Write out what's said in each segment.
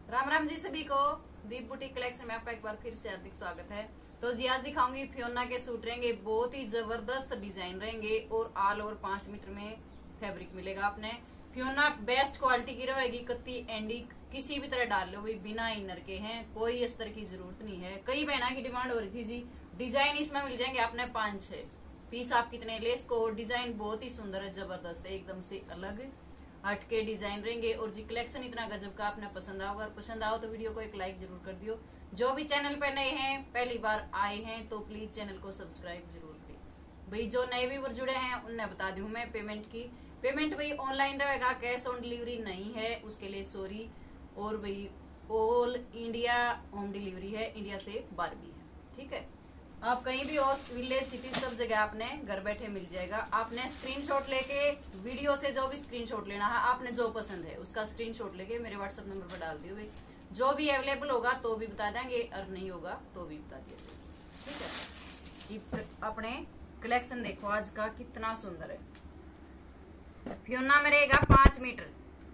राम राम जी सभी को। दीप boutique collection में आपका एक बार फिर से हार्दिक स्वागत है। तो जी आज दिखाऊंगी फियोना के सूट रहेंगे, बहुत ही जबरदस्त डिजाइन रहेंगे और ऑल ओवर 5 मीटर में फैब्रिक मिलेगा। आपने फियोना बेस्ट क्वालिटी की रहेगी, कत्ती एंडी किसी भी तरह डाल लो, बिना इनर के हैं, कोई अस्तर की जरूरत नहीं है। कई बहना की डिमांड हो रही थी जी, डिजाइन इसमें मिल जाएंगे आपने 5-6 पीस। आप कितने लेस को, डिजाइन बहुत ही सुंदर है, जबरदस्त है, एकदम से अलग हटके डिजाइन रहेंगे। और जी कलेक्शन इतना गजब का, आपने पसंद आओ, अगर पसंद आओ तो वीडियो को एक लाइक जरूर कर दियो। जो भी चैनल पर नए हैं, पहली बार आए हैं, तो प्लीज चैनल को सब्सक्राइब जरूर करें। भाई जो नए व्यूअर जुड़े हैं उन्हें बता दूं मैं पेमेंट की, पेमेंट भाई ऑनलाइन रहेगा, कैश ऑन डिलीवरी नहीं है, उसके लिए सॉरी। और भाई ऑल इंडिया होम डिलीवरी है, इंडिया से बाहर भी है, ठीक है। आप कहीं भी हो, विलेज सिटी सब जगह आपने घर बैठे मिल जाएगा। आपने स्क्रीनशॉट लेके वीडियो से जो भी स्क्रीनशॉट लेना है, आपने जो पसंद है उसका स्क्रीनशॉट लेके मेरे व्हाट्सएप नंबर पर डाल दियो। जो भी अवेलेबल होगा तो भी बता देंगे, और नहीं होगा तो भी बता दिया, ठीक है। अपने कलेक्शन देखो आज का कितना सुंदर है। फियोना में रहेगा 5 मीटर,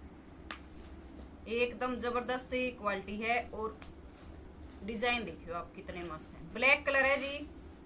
एकदम जबरदस्त क्वालिटी है। और डिजाइन देखियो आप कितने मस्त हैं। ब्लैक कलर है जी,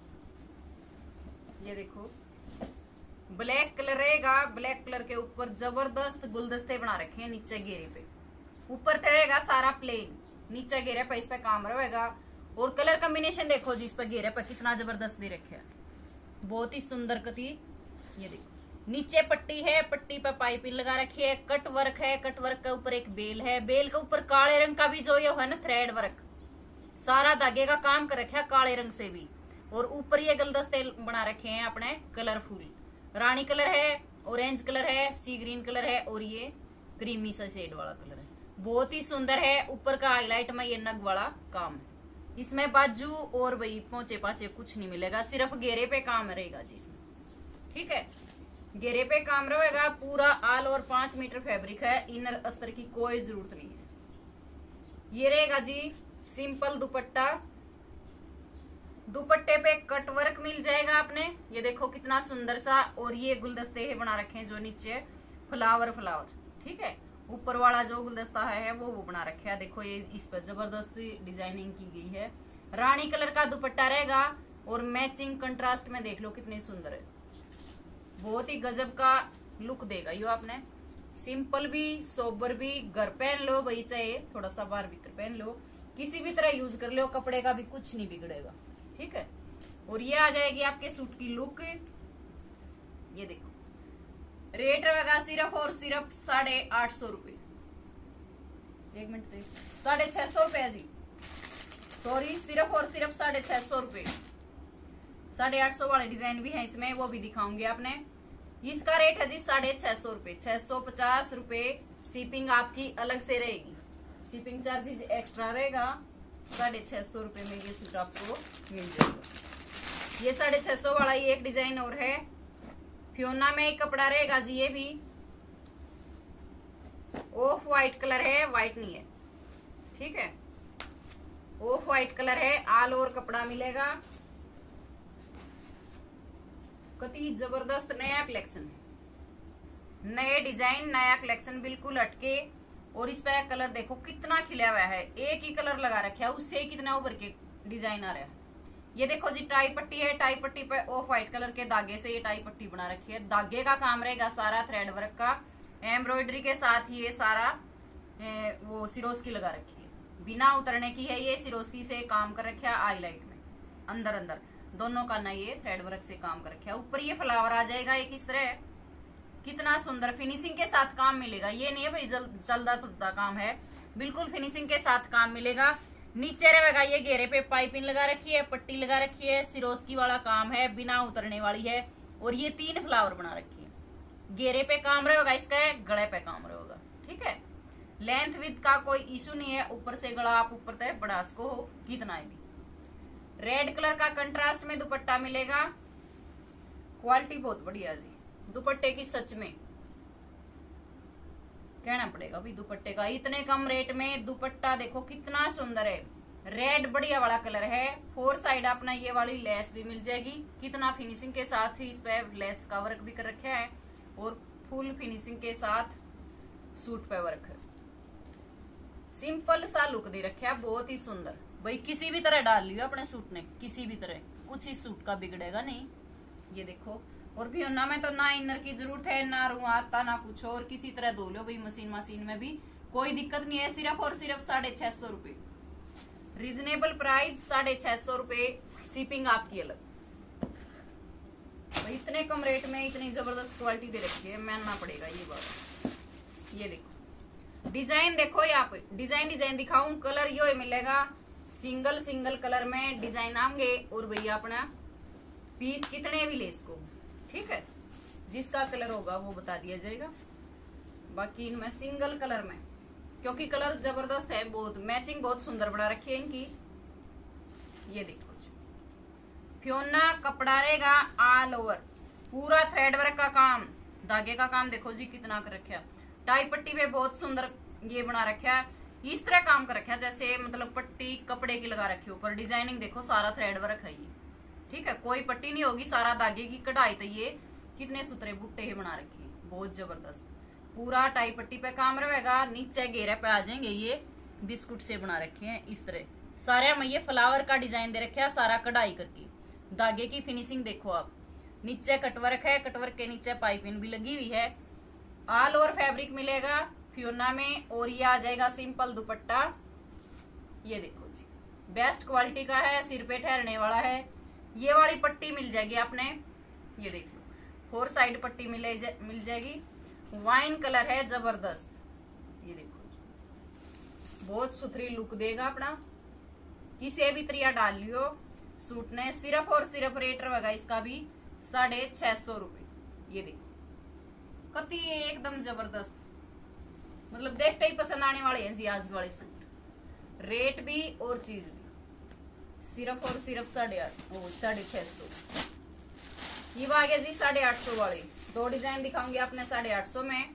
ये देखो ब्लैक कलर रहेगा। ब्लैक कलर के ऊपर जबरदस्त गुलदस्ते बना रखे हैं नीचे घेरे पे। ऊपर रहेगा सारा प्लेन, नीचे घेरे पे इस पे काम रहेगा। और कलर कॉम्बिनेशन देखो जी, इस पे घेरे पे कितना जबरदस्त दे रखे है, बहुत ही सुंदर कती। ये देखो नीचे पट्टी है, पट्टी पे पाइपिंग लगा रखी है, कट वर्क है, कट वर्क के ऊपर एक बेल है, बेल के ऊपर काले रंग का भी जो ये है ना थ्रेड वर्क, सारा धागे का काम कर रखा है काले रंग से भी। और ऊपर ये गुलदस्ते बना रखे हैं अपने कलरफुल, रानी कलर है, ऑरेंज कलर है, सी ग्रीन कलर है, और ये क्रीमी सा शेड वाला कलर है, बहुत ही सुंदर है। ऊपर का हाईलाइट में ये नग वाला काम है। इसमें बाजू और भाई पोंचे पाचे कुछ नहीं मिलेगा, सिर्फ घेरे पे काम रहेगा जी इसमें, ठीक है। घेरे पे काम रहेगा पूरा, ऑल ओवर 5 मीटर फैब्रिक है, इनर अस्तर की कोई जरूरत नहीं है। ये रहेगा जी सिंपल दुपट्टा, दुपट्टे पे कट वर्क मिल जाएगा आपने, ये देखो कितना सुंदर सा। और ये गुलदस्ते बना रखे हैं जो नीचे फ्लावर फ्लावर, ठीक है। ऊपर वाला जो गुलदस्ता है वो बना रखे है, देखो ये इस पर जबरदस्त डिजाइनिंग की गई है। रानी कलर का दुपट्टा रहेगा और मैचिंग कंट्रास्ट में देख लो कितनी सुंदर है, बहुत ही गजब का लुक देगा यो। आपने सिंपल भी, सोबर भी, घर पहन लो भाई, चाहे थोड़ा सा बाहर भीतर पहन लो, किसी भी तरह यूज कर लो, कपड़े का भी कुछ नहीं बिगड़ेगा, ठीक है। और ये आ जाएगी आपके सूट की लुक। ये देखो रेट रहेगा सिर्फ और सिर्फ 850 रुपए, 1 मिनट 650 रुपए जी, सॉरी, सिर्फ और सिर्फ 650 रुपए। 850 वाले डिजाइन भी है इसमें, वो भी दिखाऊंगी आपने। इसका रेट है जी 650 रुपए, 650 रुपए। शिपिंग आपकी अलग से रहेगी, शिपिंग चार्जेस एक्स्ट्रा रहेगा। 650 रुपए में ये सूट आपको मिल जाएगा। ये 650 वाला ही एक डिजाइन और है, फियोना में एक कपड़ा रहेगा जी, ये भी ऑफ व्हाइट कलर है, व्हाइट नहीं है, ठीक है, ऑफ व्हाइट कलर है, ऑल ओवर कपड़ा मिलेगा। कति जबरदस्त नया कलेक्शन है, नए डिजाइन, नया कलेक्शन, बिल्कुल हटके। और इस पे कलर देखो कितना खिला हुआ है, एक ही कलर लगा रखा है, उससे कितना उभर के डिजाइन आ रहा है। ये देखो जी टाई पट्टी है, टाई पट्टी पे ऑफ व्हाइट कलर के धागे से ये टाई पट्टी बना रखी है। धागे का काम रहेगा सारा थ्रेड वर्क का, एम्ब्रॉयडरी के साथ ये सारा वो सिरोस्की लगा रखी है, बिना उतरने की है, ये सिरोस्की से काम कर रखा है। हाईलाइट में अंदर अंदर दोनों का ना ये थ्रेड वर्क से काम कर रखा है। ऊपर ये फ्लावर आ जाएगा एक इस तरह, कितना सुंदर फिनिशिंग के साथ काम मिलेगा। ये नहीं है भाई चलता फिरता काम है, बिल्कुल फिनिशिंग के साथ काम मिलेगा। नीचे रहेगा ये घेरे पे पाइपिंग लगा रखी है, पट्टी लगा रखी है, सिरोस्की वाला काम है, बिना उतरने वाली है। और ये 3 फ्लावर बना रखी है, घेरे पे काम रहेगा इसका, गले पे काम रहेगा, ठीक है। लेंथ विथ का कोई इशू नहीं है, ऊपर से गला आप ऊपर तक बढ़ा सको हो कितना है भी। रेड कलर का कंट्रास्ट में दुपट्टा मिलेगा, क्वालिटी बहुत बढ़िया जी दुपट्टे की, सच में कहना पड़ेगा भाई दुपट्टे का। इतने कम रेट में दुपट्टा देखो कितना सुंदर है, रेड बढ़िया वाला कलर है। 4 साइड अपना ये वाली लेस भी मिल जाएगी, कितना फिनिशिंग के साथ ही इस पे लेस का वर्क भी कर रखा है, और फुल फिनिशिंग के साथ सूट पे वर्क है। सिंपल सा लुक दे रखा है, बहुत ही सुंदर। भाई किसी भी तरह डाल लियो अपने सूट ने, किसी भी तरह, कुछ ही सूट का बिगड़ेगा नहीं। ये देखो, और भी ना में तो ना इनर की जरूरत है, ना रू आता, ना कुछ और, किसी तरह धो लो भाई, मशीन में भी कोई दिक्कत नहीं है। सिर्फ और सिर्फ 650 रुपए, रीजनेबल प्राइस 650 रुपए, शिपिंग आपकी अलग। भाई इतने कम रेट में इतनी जबरदस्त क्वालिटी दे रखी है, मानना पड़ेगा ये बात। ये देखो डिजाइन, देखो यहाँ पे डिजाइन दिखाऊं, कलर यो मिलेगा, सिंगल कलर में डिजाइन आएंगे। और भैया अपना पीस कितने भी ले इसको, ठीक है, जिसका कलर होगा वो बता दिया जाएगा। बाकी इनमें सिंगल कलर में, क्योंकि कलर जबरदस्त है, बहुत मैचिंग बहुत सुंदर बना रखी है इनकी। ये देखो फ्योना कपड़ा रहेगा ऑल ओवर, पूरा थ्रेड वर्क का काम, धागे का काम देखो जी कितना कर रखा। टाई पट्टी पे बहुत सुंदर ये बना रखा है, इस तरह काम कर रखा है जैसे मतलब पट्टी कपड़े की लगा रखी, ऊपर डिजाइनिंग देखो, सारा थ्रेड वर्क है ये, ठीक है, कोई पट्टी नहीं होगी, सारा धागे की कढ़ाई। तो ये कितने सुतरे बुट्टे ही बना रखे, बहुत जबरदस्त, पूरा टाई पट्टी पे काम रहेगा। नीचे घेरे पे आ जाएंगे, ये बिस्कुट से बना रखे हैं इस तरह, सारे में ये फ्लावर का डिजाइन दे रखे है, सारा कढ़ाई करके। धागे की फिनिशिंग देखो आप, नीचे कटवर्क है, कटवर्क के नीचे पाइपिंग भी लगी हुई है। ऑल ओवर फैब्रिक मिलेगा फ्योना में, और ये आ जाएगा सिंपल दुपट्टा। ये देखो जी बेस्ट क्वालिटी का है, सिर पे ठहरने वाला है। ये वाली पट्टी मिल जाएगी आपने, ये देख लो, 4 साइड पट्टी मिल जाएगी, वाइन कलर है जबरदस्त। ये देखो बहुत सुथरी लुक देगा अपना, किसी भी तरिया डाल लियो सूट ने। सिर्फ और सिर्फ रेट रहेगा इसका भी 650 रुपए। ये देखो कति एकदम जबरदस्त, मतलब देखते ही पसंद आने वाले हैं जी आज वाले सूट। रेट भी और चीज भी, सिर्फ और सिर्फ 650। ये आगे जी 850 वाले, 2 डिजाइन दिखाऊंगी आपने 850 में।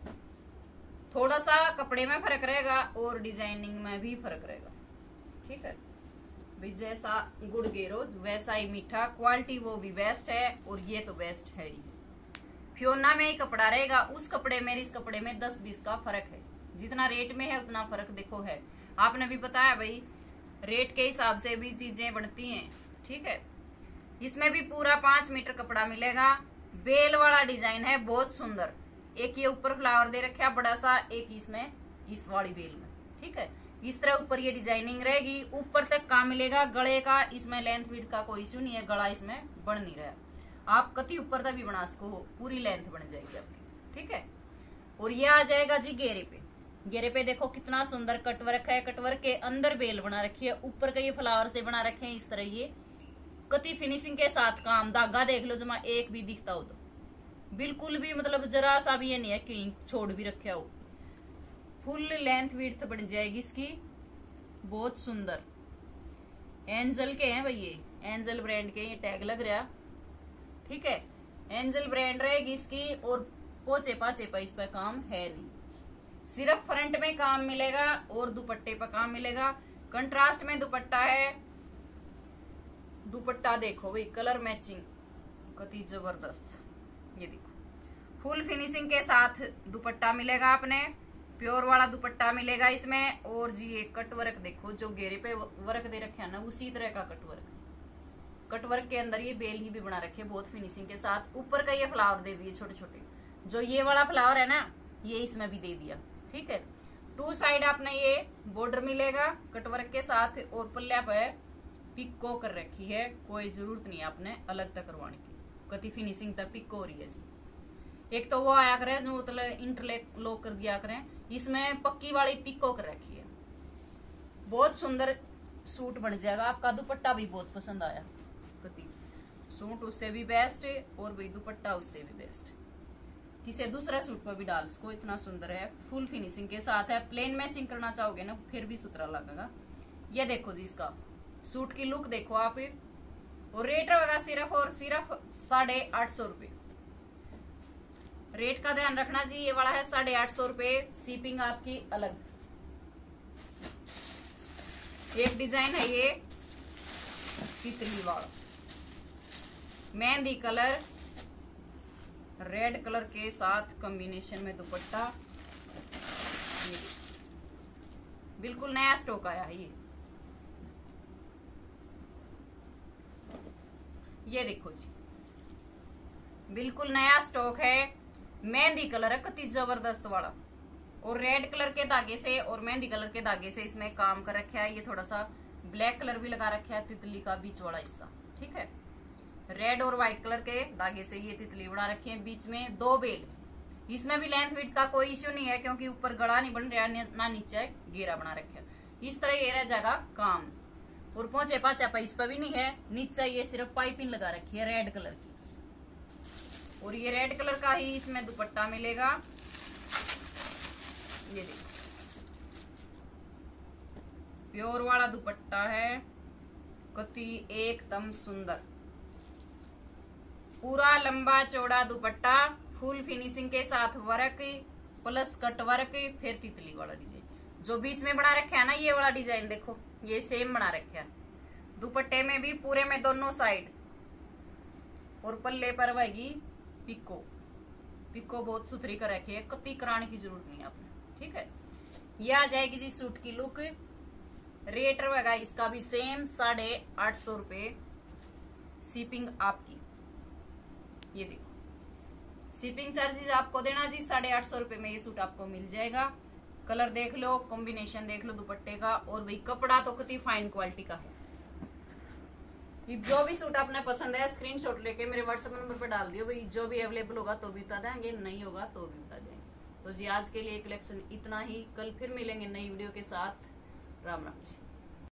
थोड़ा सा कपड़े में फर्क रहेगा और डिजाइनिंग में भी फर्क रहेगा, ठीक है भाई, जैसा गुड़ गेरो वैसा ही मीठा, क्वालिटी वो भी बेस्ट है, और ये तो बेस्ट है ही। फ्योना में ही कपड़ा रहेगा, उस कपड़े में इस कपड़े में 10-20 का फर्क है, जितना रेट में है उतना फर्क देखो है। आपने भी बताया भाई रेट के हिसाब से भी चीजें बनती हैं, ठीक है। इसमें भी पूरा 5 मीटर कपड़ा मिलेगा, बेल वाला डिजाइन है बहुत सुंदर। एक ये ऊपर फ्लावर दे रखा है बड़ा सा, एक इसमें इस वाली बेल में, ठीक है, इस तरह ऊपर ये डिजाइनिंग रहेगी, ऊपर तक काम मिलेगा। गले का इसमें लेंथ विड्थ का कोई इश्यू नहीं है, गला इसमें बढ़ नहीं रहा, आप कति ऊपर तक भी बना सको, पूरी लेंथ बन जाएगी आपकी, ठीक है। और ये आ जाएगा जी घेरे पे, घेरे पे देखो कितना सुंदर कटवर्क है, कटवर्क के अंदर बेल बना रखी है, ऊपर का ये फ्लावर से बना रखे हैं इस तरह, ये कति फिनिशिंग के साथ काम। धागा देख लो जमा एक भी दिखता हो तो, बिल्कुल भी मतलब जरा सा भी ये नहीं है कि छोड़ भी रखे हो, फुल लेंथ विड्थ बन जाएगी इसकी, बहुत सुंदर। एंजल के हैं भाई, ये एंजल ब्रांड के ये टैग लग रहा, ठीक है, एंजल ब्रांड रहेगी इसकी। और पोचे पाचे पर इस पे काम है नहीं, सिर्फ फ्रंट में काम मिलेगा और दुपट्टे पर काम मिलेगा। कंट्रास्ट में दुपट्टा है, दुपट्टा देखो भाई कलर मैचिंग कति जबरदस्त। ये देखो फुल फिनिशिंग के साथ दुपट्टा मिलेगा आपने, प्योर वाला दुपट्टा मिलेगा इसमें। और जी ये कटवर्क देखो, जो घेरे पे वर्क दे रखे है ना उसी तरह का कटवर्क, कटवर्क के अंदर ये बेल ही भी बना रखे बहुत फिनिशिंग के साथ। ऊपर का ये फ्लावर दे दिए छोटे छोटे, जो ये वाला फ्लावर है ना ये इसमें भी दे दिया, ठीक है। 2 साइड आपने ये बॉर्डर मिलेगा कटवर्क के साथ, और पल्ले पे पिको कर रखी है, कोई जरूरत नहीं है आपने अलग तक करवाने की, कति फिनिशिंग तक पिको हो रही है जी। एक तो वो आया करे जो मतलब इंटरलॉक कर दिया करें, इसमें पक्की वाली पिको कर रखी है, बहुत सुंदर सूट बन जाएगा आपका। दुपट्टा भी बहुत पसंद आया, कति सूट उससे भी बेस्ट और भाई दुपट्टा उससे भी बेस्ट, किसी दूसरा सूट पर भी डाल सको, इतना सुंदर है, फुल फिनिशिंग के साथ है। प्लेन मैचिंग करना चाहोगे ना फिर भी सुथरा लगेगा। ये देखो जी इसका सूट की लुक देखो आप, और रेट रहेगा सिर्फ और सिर्फ 850 रुपए। रेट का ध्यान रखना जी, ये वाला है 850 रुपए, शिपिंग आपकी अलग। एक डिजाइन है ये तितली वाला, मेहंदी कलर रेड कलर के साथ कॉम्बिनेशन में दुपट्टा, बिल्कुल नया स्टॉक आया है ये देखो जी, बिल्कुल नया स्टॉक है। मेहंदी कलर है, कति जबरदस्त वाला, और रेड कलर के धागे से और मेहंदी कलर के धागे से इसमें काम कर रखा है। ये थोड़ा सा ब्लैक कलर भी लगा रखा है, तितली का बीच वाला हिस्सा, ठीक है। रेड और व्हाइट कलर के धागे से ये तितली बना रखी है, बीच में 2 बेल। इसमें भी लेंथ विड्थ का कोई इश्यू नहीं है, क्योंकि ऊपर गड़ा नहीं बन रहा ना नीचे घेरा बना रखा है। इस तरह ये रह जाएगा काम, और पहुंचे पाचा इस पर भी नहीं है, नीचे ये सिर्फ पाइपिंग लगा रखी है रेड कलर की, और ये रेड कलर का ही इसमें दुपट्टा मिलेगा। ये देखो प्योर वाला दुपट्टा है, कति एकदम सुंदर, पूरा लंबा चौड़ा दुपट्टा, फुल फिनिशिंग के साथ वर्क प्लस कट वर्क, फिर तितली वाला डिजाइन जो बीच में बना रखा है ना, ये वाला डिजाइन देखो, ये सेम बना रखा है दुपट्टे में भी, पूरे में दोनों साइड। और पल्ले पर रहेगी पिको, पिको बहुत सुथरी कर रखी है, कत्ती कराने की जरूरत नहीं है आपने, ठीक है। ये आ जाएगी जी सूट की लुक। रेट रहेगा इसका भी सेम 850 रुपए, शिपिंग आपकी। ये देखो शिपिंग चार्जेस आपको देना जी 850 रुपए में ये सूट आपको मिल जाएगा। कलर देख लो, कॉम्बिनेशन देख लो दुपट्टे का, और भाई कपड़ा तो कितनी फाइन क्वालिटी का है। जो भी सूट आपने पसंद है स्क्रीनशॉट लेके मेरे व्हाट्सएप नंबर पर डाल दियो भाई, जो भी अवेलेबल होगा तो भी बता देंगे, नहीं होगा तो भी बता देंगे। तो जी आज के लिए कलेक्शन इतना ही, कल फिर मिलेंगे नई वीडियो के साथ। राम राम जी।